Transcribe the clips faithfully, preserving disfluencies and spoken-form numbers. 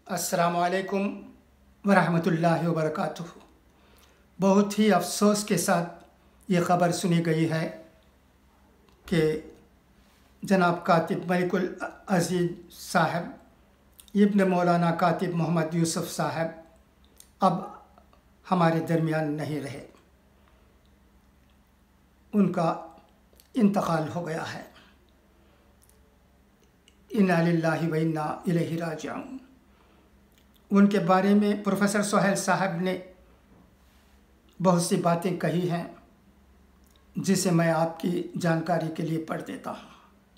अस्सलामुअलैकुम वरहमतुल्लाहि वबरकातुहू। बहुत ही अफसोस के साथ ये ख़बर सुनी गई है कि जनाब कातिब मलिकुल अज़ीज़ साहब इब्न मौलाना कातिब मोहम्मद यूसुफ़ साहब अब हमारे दरमियान नहीं रहे। उनका इंतकाल हो गया है। इन्ना लिल्लाहि व इन्ना इलैहि राजिऊन। उनके बारे में प्रोफेसर सोहेल साहब ने बहुत सी बातें कही हैं जिसे मैं आपकी जानकारी के लिए पढ़ देता हूँ।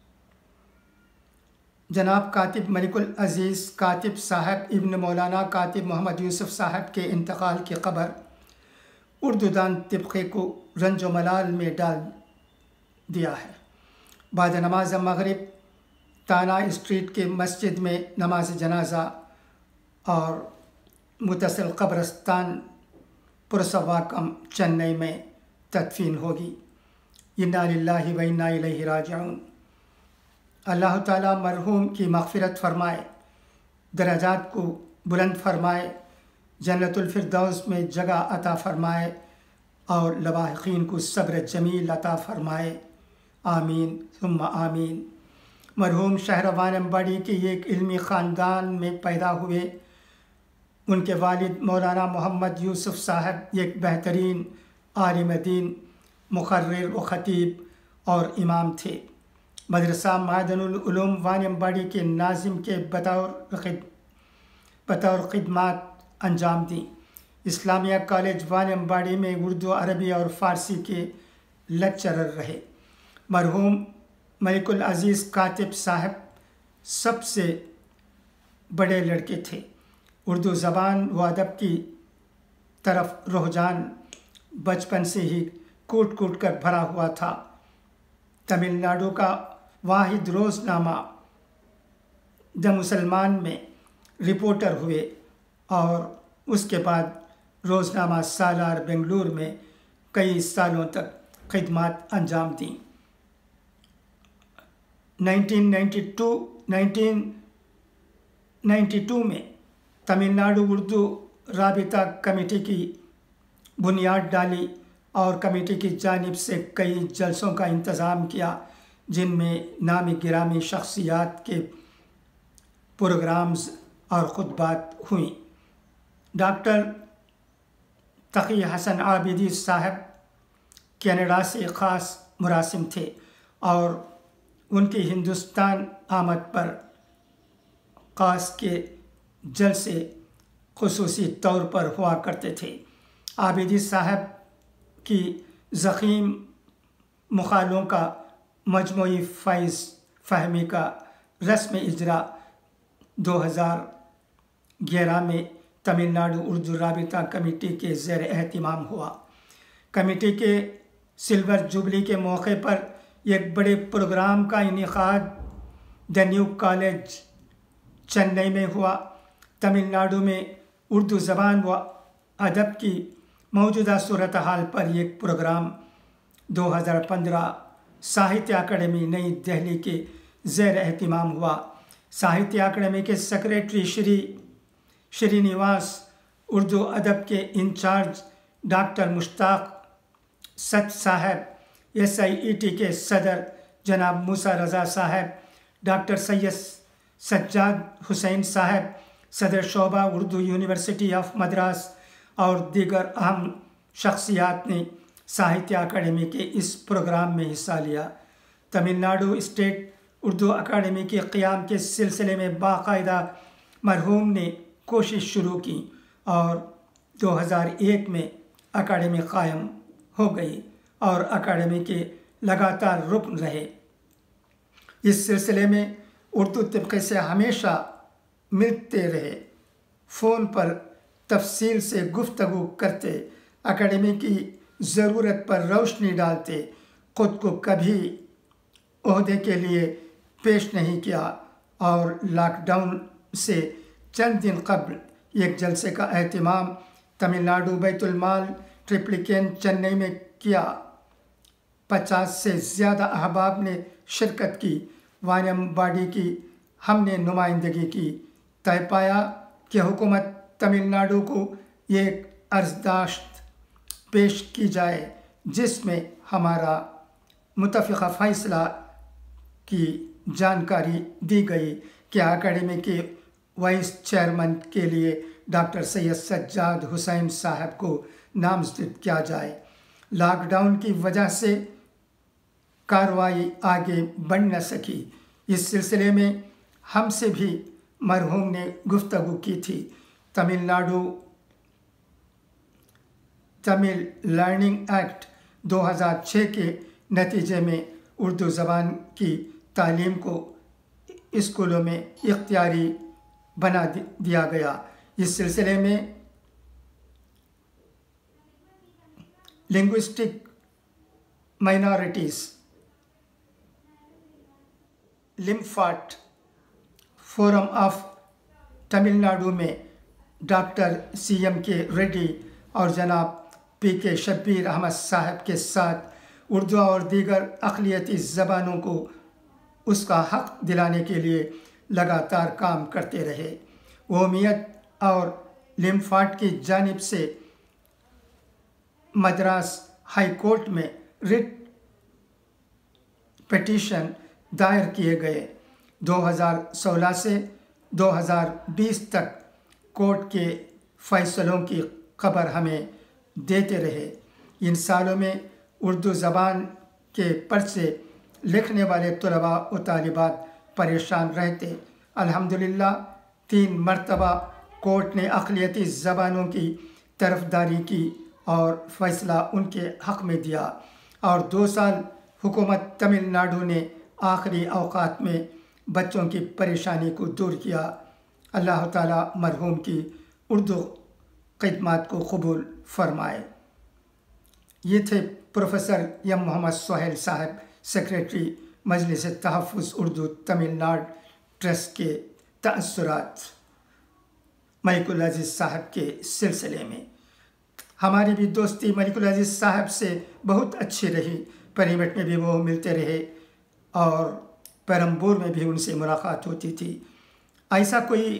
जनाब कातिब मलिकुल अज़ीज़ कातिब साहब इब्न मौलाना कातिब मोहम्मद यूसुफ़ साहब के इंतकाल की खबर उर्दू दान तबक़े को रंज व मलाल में डाल दिया है। बाद नमाज मगरिब ताना स्ट्रीट के मस्जिद में नमाज जनाजा और मुतसिल कब्रस्तान पुरसवाकम चेन्नई में तदफीन होगी। इन्ना लिल्लाहि व इन्ना इलैहि राजिऊन। अल्लाह ताला मरहूम की मग़फ़िरत फ़रमाए, दरजात को बुलंद फ़रमाए, जन्नतुल फ़िरदौस में जगह अता फ़रमाए और लवाहिक़ीन को सब्र जमील अता फ़रमाए। आमीन सुम्मा आमीन। मरहूम शहर वानम्बाड़ी के एक इल्मी ख़ानदान में पैदा हुए। उनके वालिद मौलाना मोहम्मद यूसुफ़ साहब एक बेहतरीन आलिम दीन, मुक़र्रिर व ख़तीब और इमाम थे। मदरसा मादनुल उलूम वानम्बाड़ी के नाज़िम के बतौर बतौर ख़िदमत अंजाम दी। इस्लामिया कॉलेज वानम्बाड़ी में उर्दू, अरबी और फ़ारसी के लेक्चरर रहे। मरहूम मलिकुल अज़ीज़ कातिब साहब सबसे बड़े लड़के थे। उर्दू ज़बान व अदब की तरफ रुझान बचपन से ही कूट कूट कर भरा हुआ था। तमिलनाडु का वाहिद रोज़नामा द मुसलमान में रिपोर्टर हुए और उसके बाद रोज़नामा सालार बेंगलुरु में कई सालों तक खिदमत अंजाम दी। Nineteen ninety two nineteen ninety two में तमिलनाडु उर्दू राबिता कमेटी की बुनियाद डाली और कमेटी की जानिब से कई जलसों का इंतज़ाम किया जिनमें नामी गिरामी शख्सियात के प्रोग्राम्स और खुतबात हुई। डॉक्टर तक़ी हसन आबिदी साहब कनाडा से ख़ास मुरासिम थे और उनकी हिंदुस्तान आमद पर ख़ास के जलसे ख़ुसूसी तौर पर हुआ करते थे। आबिदी साहब की ज़ख़ीम मुखालों का मजमूई फ़ैज़ फ़हमी का रस्म इजरा दो हज़ार ग्यारह में तमिलनाडु उर्दू राबिता कमेटी के ज़ेर एहतिमाम हुआ। कमेटी के सिल्वर जुबली के मौके पर एक बड़े प्रोग्राम का इनेकाद द न्यू कॉलेज चेन्नई में हुआ। तमिलनाडु में उर्दू ज़बान व अदब की मौजूदा सूरत हाल पर एक प्रोग्राम दो हज़ार पंद्रह साहित्य अकादमी नई दिल्ली के ज़ेर एहतिमाम हुआ। साहित्य अकादमी के सेक्रेटरी श्री श्रीनिवास, उर्दू अदब के इंचार्ज डॉक्टर मुश्ताक सच साहब, एस आई ई टी के सदर जनाब मूसा रज़ा साहब, डॉक्टर सैयद सज्जाद हुसैन साहब, सदर शोबा उर्दू यूनिवर्सिटी ऑफ मद्रास और दीगर अहम शख्सियात ने साहित्य अकादमी के इस प्रोग्राम में हिस्सा लिया। तमिलनाडु स्टेट उर्दू अकादमी के क़याम के सिलसिले में बाकायदा मरहूम ने कोशिश शुरू की और दो हज़ार एक में अकादमी कायम हो गई और अकादमी के लगातार रुकन रहे। इस सिलसिले में उर्दू तबक़े से हमेशा मिलते रहे, फ़ोन पर तफसील से गुफ्तगू करते, अकादमी की ज़रूरत पर रोशनी डालते, ख़ुद को कभी ओहदे के लिए पेश नहीं किया और लॉकडाउन से चंद दिन कबल एक जलसे का एहतिमाम तमिलनाडु बैतुल माल ट्रिप्लिकेन चेन्नई में किया। पचास से ज़्यादा अहबाब ने शिरकत की। वानम्बाड़ी की हमने नुमाइंदगी की। तय पाया कि हुकूमत तमिलनाडु को ये अर्जदाश्त पेश की जाए जिसमें हमारा मुतफ़िक़ा फ़ैसला की जानकारी दी गई कि अकेडमी के वाइस चेयरमैन के लिए डॉक्टर सैयद सज्जाद हुसैन साहब को नामज़द किया जाए। लॉकडाउन की वजह से कार्रवाई आगे बढ़ न सकी। इस सिलसिले में हमसे भी मरहूम ने गुफ्तगू की थी। तमिलनाडु तमिल लर्निंग एक्ट दो हज़ार छह के नतीजे में उर्दू ज़बान की तालीम को स्कूलों में इख्तियारी बना दिया गया। इस सिलसिले में लिंग्विस्टिक माइनॉरिटीज़ लिम्फाट फोरम ऑफ तमिलनाडु में डॉक्टर सी एम के रेड्डी और जनाब पी के शब्बीर अहमद साहब के साथ उर्दू और दीगर अक़लियती ज़बानों को उसका हक़ दिलाने के लिए लगातार काम करते रहे। कौमियत और लिम्फाट की जानिब से मद्रास हाई कोर्ट में रिट पिटीशन दायर किए गए। दो हज़ार सोलह से दो हज़ार बीस तक कोर्ट के फ़ैसलों की खबर हमें देते रहे। इन सालों में उर्दू ज़बान के पर्चे लिखने वाले तलबा व तालिबात परेशान रहते। अल्हम्दुलिल्लाह तीन मरतबा कोर्ट ने अक़लियती ज़बानों की तरफदारी की और फ़ैसला उनके हक़ में दिया और दो साल हुकूमत तमिलनाडु ने आखिरी औक़ात में बच्चों की परेशानी को दूर किया। अल्लाह ताला मरहूम की उर्दू ख़िदमत को कबूल फ़रमाए। ये थे प्रोफेसर एम मोहम्मद सोहेल साहब, सेक्रेटरी मजलिस तहफ़्फ़ुज़ उर्दू तमिलनाडु ट्रस्ट के तअस्सुरात मलिकुल अज़ीज़ साहब के सिलसिले में। हमारी भी दोस्ती मलिकुल अज़ीज़ साहब से बहुत अच्छी रही। परिमेट में भी वो मिलते रहे और पेरम्बूर में भी उनसे मुलाकात होती थी। ऐसा कोई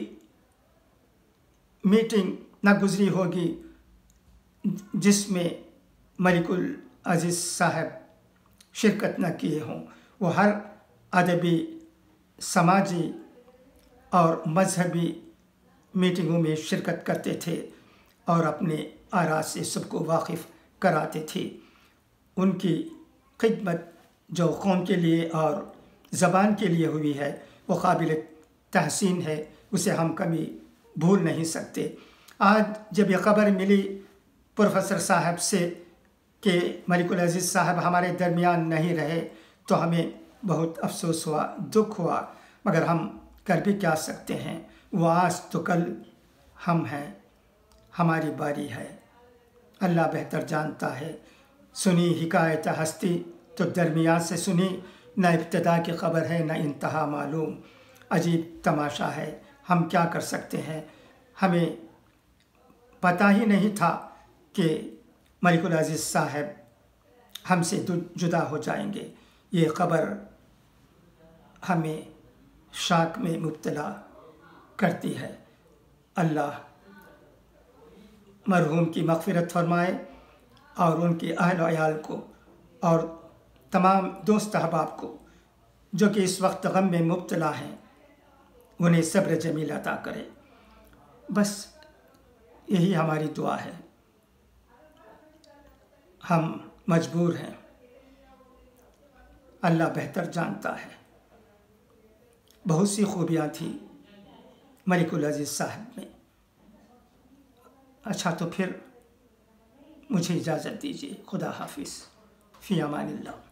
मीटिंग ना गुजरी होगी जिसमें मलिकुल अज़ीज़ साहब शिरकत न किए हों। वो हर अदबी, समाजी और मजहबी मीटिंगों में शिरकत करते थे और अपने आरा से सबको वाकिफ़ कराते थे। उनकी खिदमत जो कौम के लिए और ज़बान के लिए हुई है वो काबिल तहसीन है, उसे हम कभी भूल नहीं सकते। आज जब ये खबर मिली प्रोफेसर साहब से कि मलिकुल अज़ीज़ साहब हमारे दरमियान नहीं रहे तो हमें बहुत अफसोस हुआ, दुख हुआ, मगर हम कर भी क्या सकते हैं। वो आज तो कल हम हैं, हमारी बारी है। अल्लाह बेहतर जानता है। सुनी हिकायत हस्ती तो दरमियान से सुनी, न इब्तिदा की खबर है न इंतहा मालूम। अजीब तमाशा है, हम क्या कर सकते हैं। हमें पता ही नहीं था कि मलिकुल अज़ीज़ साहब हमसे जुदा हो जाएंगे। ये खबर हमें शाक में मुब्तला करती है। अल्लाह मरहूम की मग़फ़िरत फ़रमाए और उनके अहल अयाल को और तमाम दोस्त अहबाब को जो कि इस वक्त गम में मुब्तला हैं, उन्हें सब्र जमील अता करे। बस यही हमारी दुआ है। हम मजबूर हैं, अल्लाह बेहतर जानता है। बहुत सी खूबियाँ थी मलिकुल अज़ीज़ साहब में। अच्छा तो फिर मुझे इजाज़त दीजिए। खुदा हाफिज़, फ़ी अमानिल्लाह।